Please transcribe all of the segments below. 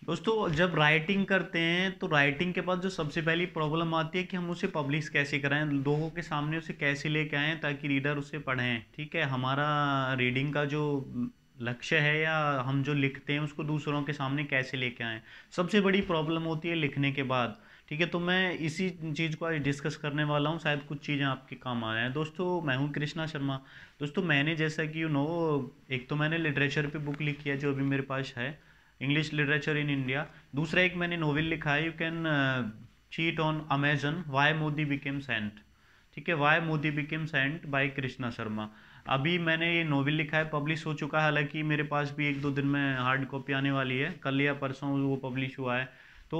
दोस्तों जब राइटिंग करते हैं तो राइटिंग के बाद जो सबसे पहली प्रॉब्लम आती है कि हम उसे पब्लिश कैसे कराएं, लोगों के सामने उसे कैसे लेके आएं ताकि रीडर उसे पढ़ें। ठीक है, हमारा रीडिंग का जो लक्ष्य है या हम जो लिखते हैं उसको दूसरों के सामने कैसे लेके आएं, सबसे बड़ी प्रॉब्लम होती है लिखने के बाद। ठीक है, तो मैं इसी चीज़ को आज डिस्कस करने वाला हूँ, शायद कुछ चीज़ें आपके काम आ जाएं। दोस्तों मैं हूँ कृष्णा शर्मा। दोस्तों मैंने जैसा कि एक तो मैंने लिटरेचर पे बुक लिखी है जो अभी मेरे पास है, इंग्लिश लिटरेचर इन इंडिया। दूसरा एक मैंने नोवेल लिखा है, you can check on Amazon, why Modi became saint. ठीक है, why Modi became saint by Krishna Sharma. अभी मैंने ये नोवेल लिखा है, पब्लिश हो चुका है, हालांकि मेरे पास भी एक दो दिन में हार्ड कॉपी आने वाली है, कल या परसों वो पब्लिश हुआ है। तो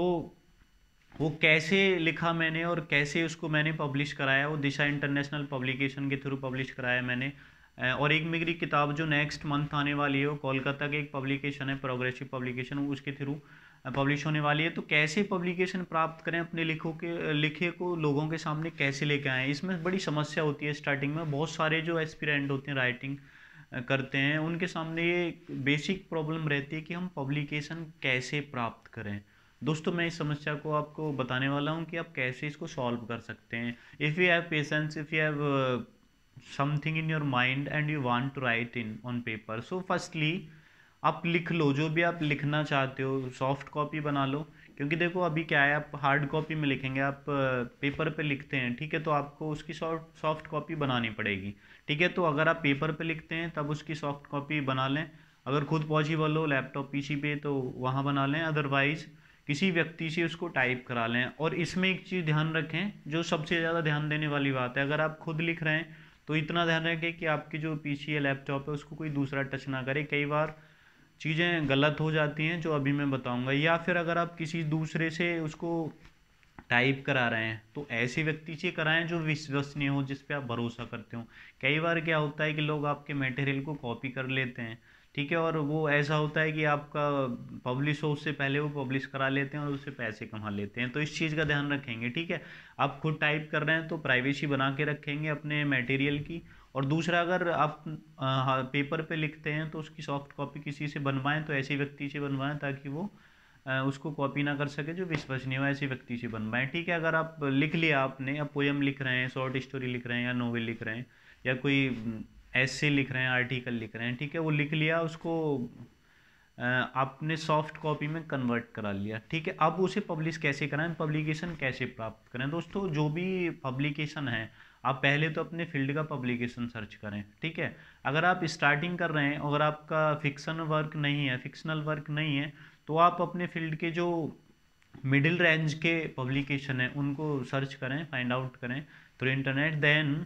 वो कैसे लिखा मैंने और कैसे उसको मैंने पब्लिश कराया, वो दिशा इंटरनेशनल पब्लिकेशन के थ्रू पब्लिश कराया मैंने। और एक मेरी किताब जो नेक्स्ट मंथ आने वाली है वो कोलकाता के एक पब्लिकेशन है, प्रोग्रेसिव पब्लिकेशन, उसके थ्रू पब्लिश होने वाली है। तो कैसे पब्लिकेशन प्राप्त करें, अपने लिखे को लोगों के सामने कैसे लेके आएँ, इसमें बड़ी समस्या होती है। स्टार्टिंग में बहुत सारे जो एस्पिरेंट होते हैं राइटिंग करते हैं उनके सामने ये बेसिक प्रॉब्लम रहती है कि हम पब्लिकेशन कैसे प्राप्त करें। दोस्तों मैं इस समस्या को आपको बताने वाला हूँ कि आप कैसे इसको सॉल्व कर सकते हैं। If you have patience, if you have something in your mind and you want to write in on paper, so firstly आप लिख लो जो भी आप लिखना चाहते हो, सॉफ्ट कॉपी बना लो। क्योंकि देखो अभी क्या है, आप हार्ड कॉपी में लिखेंगे, आप पेपर पे लिखते हैं, ठीक है, तो आपको उसकी सॉफ्ट कॉपी बनानी पड़ेगी। ठीक है, तो अगर आप पेपर पे लिखते हैं तब उसकी सॉफ्ट कॉपी बना लें। अगर खुद पॉसिबल हो लैपटॉप पीसी पे तो वहाँ बना लें, अदरवाइज़ किसी व्यक्ति से उसको टाइप करा लें। और इसमें एक चीज़ ध्यान रखें, जो सबसे ज़्यादा ध्यान देने वाली बात है, अगर आप खुद लिख रहे हैं तो इतना ध्यान रखें कि आपकी जो पीसी या लैपटॉप है उसको कोई दूसरा टच ना करे। कई बार चीज़ें गलत हो जाती हैं जो अभी मैं बताऊंगा। या फिर अगर आप किसी दूसरे से उसको टाइप करा रहे हैं तो ऐसे व्यक्ति से कराएं जो विश्वसनीय हो, जिस पे आप भरोसा करते हो। कई बार क्या होता है कि लोग आपके मटेरियल को कॉपी कर लेते हैं, ठीक है, और वो ऐसा होता है कि आपका पब्लिश हो उससे पहले वो पब्लिश करा लेते हैं और उससे पैसे कमा लेते हैं। तो इस चीज़ का ध्यान रखेंगे। ठीक है, आप खुद टाइप कर रहे हैं तो प्राइवेसी बना के रखेंगे अपने मटेरियल की। और दूसरा, अगर आप पेपर पे लिखते हैं तो उसकी सॉफ्ट कॉपी किसी से बनवाएं, तो ऐसे व्यक्ति से बनवाएं ताकि वो उसको कॉपी ना कर सके, जो विश्वसनीय हो ऐसे व्यक्ति से बनवाएं। ठीक है, अगर आप लिख लिया आपने, अब पोयम लिख रहे हैं, शॉर्ट स्टोरी लिख रहे हैं या नोवेल लिख रहे हैं या कोई ऐसे लिख रहे हैं, आर्टिकल लिख रहे हैं, ठीक है, वो लिख लिया, उसको आपने सॉफ्ट कॉपी में कन्वर्ट करा लिया। ठीक है, अब उसे पब्लिश कैसे कराएं, पब्लिकेशन कैसे प्राप्त करें। दोस्तों जो भी पब्लिकेशन है, आप पहले तो अपने फील्ड का पब्लिकेशन सर्च करें। ठीक है, अगर आप स्टार्टिंग कर रहे हैं, अगर आपका फिक्शनल वर्क नहीं है, तो आप अपने फील्ड के जो मिडिल रेंज के पब्लिकेशन है उनको सर्च करें, फाइंड आउट करें थ्रू इंटरनेट। देन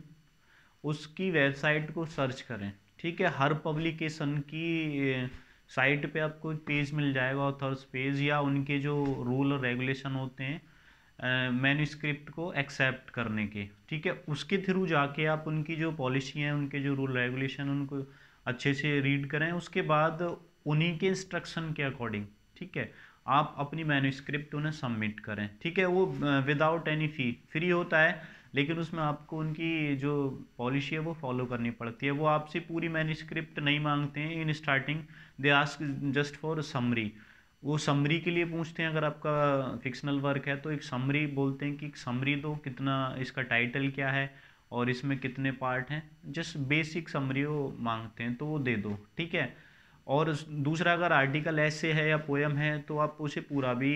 उसकी वेबसाइट को सर्च करें। ठीक है, हर पब्लिकेशन की साइट पे आपको एक पेज मिल जाएगा, ऑथर्स पेज, या उनके जो रूल और रेगुलेशन होते हैं मैन्युस्क्रिप्ट को एक्सेप्ट करने के। ठीक है, उसके थ्रू जाके आप उनकी जो पॉलिसी हैं, उनके जो रूल रेगुलेशन, उनको अच्छे से रीड करें। उसके बाद उन्हीं के इंस्ट्रक्शन के अकॉर्डिंग, ठीक है, आप अपनी मैन्युस्क्रिप्ट उन्हें सबमिट करें। ठीक है, वो विदाउट एनी फी फ्री होता है, लेकिन उसमें आपको उनकी जो पॉलिसी है वो फॉलो करनी पड़ती है। वो आपसे पूरी मैन्युस्क्रिप्ट नहीं मांगते हैं in starting, they ask just for summary. वो समरी के लिए पूछते हैं, अगर आपका फिक्शनल वर्क है तो एक समरी बोलते हैं कि एक समरी दो, कितना इसका टाइटल क्या है और इसमें कितने पार्ट हैं, जस्ट बेसिक समरी वो मांगते हैं, तो वो दे दो। ठीक है, और दूसरा, अगर आर्टिकल ऐसे है या पोयम है तो आप उसे पूरा भी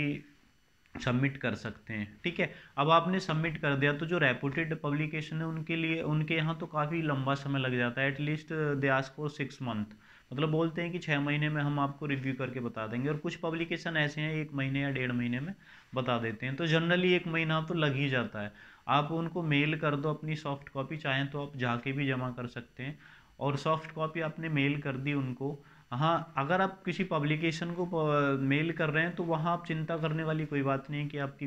सबमिट कर सकते हैं। ठीक है, अब आपने सबमिट कर दिया तो जो रेपुटेड पब्लिकेशन है उनके लिए, उनके यहाँ तो काफ़ी लंबा समय लग जाता है, at least they ask for 6 month. मतलब बोलते हैं कि 6 महीने में हम आपको रिव्यू करके बता देंगे, और कुछ पब्लिकेशन ऐसे हैं 1 महीने या 1.5 महीने में बता देते हैं। तो जनरली 1 महीना तो लग ही जाता है। आप उनको मेल कर दो अपनी सॉफ्ट कॉपी, चाहें तो आप जाके भी जमा कर सकते हैं। और सॉफ्ट कॉपी आपने मेल कर दी उनको। हाँ, अगर आप किसी पब्लिकेशन को मेल कर रहे हैं तो वहाँ आप चिंता करने वाली कोई बात नहीं है कि आपकी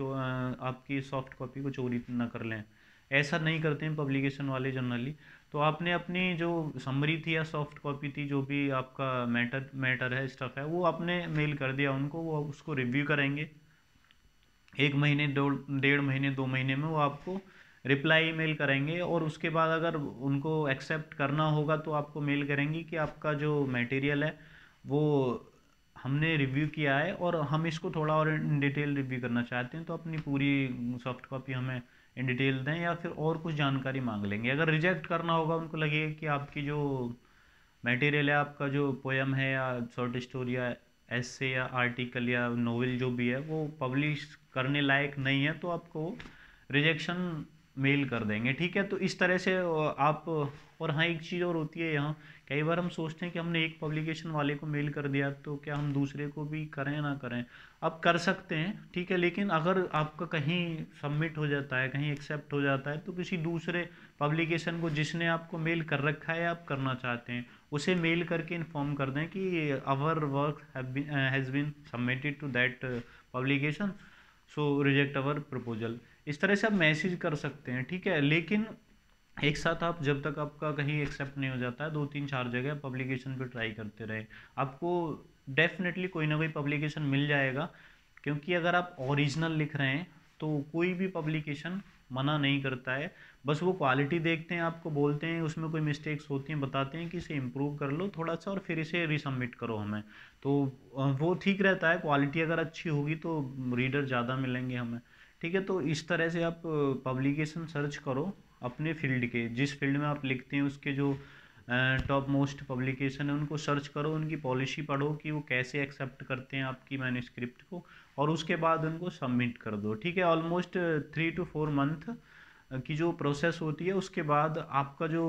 आपकी सॉफ्ट कॉपी को चोरी ना कर लें। ऐसा नहीं करते हैं पब्लिकेशन वाले जनरली। तो आपने अपनी जो समरी थी या सॉफ्ट कॉपी थी, जो भी आपका मैटर है, स्टफ है, वो आपने मेल कर दिया उनको, वो उसको रिव्यू करेंगे। 1 महीने, 1.5 महीने, 2 महीने में वो आपको रिप्लाई ईमेल करेंगे। और उसके बाद अगर उनको एक्सेप्ट करना होगा तो आपको मेल करेंगे कि आपका जो मटेरियल है वो हमने रिव्यू किया है और हम इसको थोड़ा और इन डिटेल रिव्यू करना चाहते हैं, तो अपनी पूरी सॉफ्ट कॉपी हमें इन डिटेल दें, या फिर और कुछ जानकारी मांग लेंगे। अगर रिजेक्ट करना होगा, उनको लगेगा कि आपकी जो मटेरियल है, आपका जो पोयम है या शॉर्ट स्टोरी या एसे या आर्टिकल या नोवेल जो भी है वो पब्लिश करने लायक नहीं है, तो आपको रिजेक्शन मेल कर देंगे। ठीक है, तो इस तरह से आप। और हाँ, एक चीज़ और होती है यहाँ, कई बार हम सोचते हैं कि हमने एक पब्लिकेशन वाले को मेल कर दिया, तो क्या हम दूसरे को भी करें ना करें। आप कर सकते हैं, ठीक है, लेकिन अगर आपका कहीं सबमिट हो जाता है, कहीं एक्सेप्ट हो जाता है, तो किसी दूसरे पब्लिकेशन को जिसने आपको मेल कर रखा है, आप करना चाहते हैं, उसे मेल करके इन्फॉर्म कर दें कि our work has been submitted to that publication, so reject our proposal. इस तरह से आप मैसेज कर सकते हैं, ठीक है। लेकिन एक साथ आप, जब तक आपका कहीं एक्सेप्ट नहीं हो जाता है, 2 3 4 जगह पब्लिकेशन पे ट्राई करते रहे, आपको डेफिनेटली कोई ना कोई पब्लिकेशन मिल जाएगा। क्योंकि अगर आप ओरिजिनल लिख रहे हैं तो कोई भी पब्लिकेशन मना नहीं करता है। बस वो क्वालिटी देखते हैं, आपको बोलते हैं उसमें कोई मिस्टेक्स होती हैं, बताते हैं कि इसे इम्प्रूव कर लो थोड़ा सा और फिर इसे रीसबमिट करो हमें। तो वो ठीक रहता है, क्वालिटी अगर अच्छी होगी तो रीडर ज़्यादा मिलेंगे हमें। ठीक है, तो इस तरह से आप पब्लिकेशन सर्च करो अपने फील्ड के, जिस फील्ड में आप लिखते हैं उसके जो टॉप मोस्ट पब्लिकेशन है उनको सर्च करो, उनकी पॉलिसी पढ़ो कि वो कैसे एक्सेप्ट करते हैं आपकी मैन्युस्क्रिप्ट को, और उसके बाद उनको सबमिट कर दो। ठीक है, ऑलमोस्ट 3 to 4 मंथ की जो प्रोसेस होती है, उसके बाद आपका जो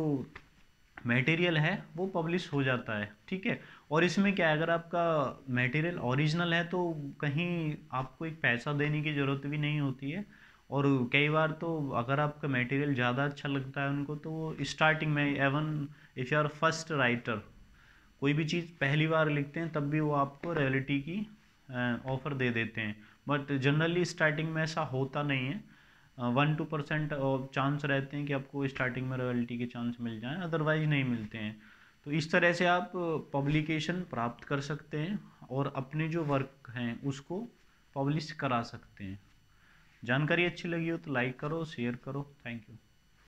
मटेरियल है वो पब्लिश हो जाता है। ठीक है, और इसमें क्या है, अगर आपका मटेरियल ओरिजिनल है तो कहीं आपको एक पैसा देने की ज़रूरत भी नहीं होती है। और कई बार तो अगर आपका मटेरियल ज़्यादा अच्छा लगता है उनको, तो वो स्टार्टिंग में, even if you are first writer, कोई भी चीज़ पहली बार लिखते हैं तब भी वो आपको रॉयल्टी की ऑफ़र दे देते हैं। बट जनरली स्टार्टिंग में ऐसा होता नहीं है। 1-2% चांस रहते हैं कि आपको स्टार्टिंग में रॉयल्टी के चांस मिल जाएं, अदरवाइज नहीं मिलते हैं। तो इस तरह से आप पब्लिकेशन प्राप्त कर सकते हैं और अपने जो वर्क हैं उसको पब्लिश करा सकते हैं। जानकारी अच्छी लगी हो तो लाइक करो, शेयर करो। Thank you.